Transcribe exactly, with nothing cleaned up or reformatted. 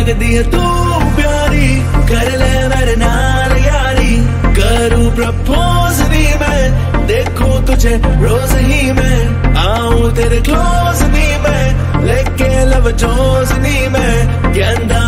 लगदी है तू प्यारी, कर ले मेरे नाल यारी, करूं प्रपोज भी मैं, देखूं तुझे रोज ही मैं, आऊं तेरे क्लोज भी मैं, लेके लव जोज नहीं मैं, कहंदा